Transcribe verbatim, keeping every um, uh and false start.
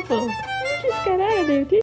beautiful. Look, he's got out of there, didn't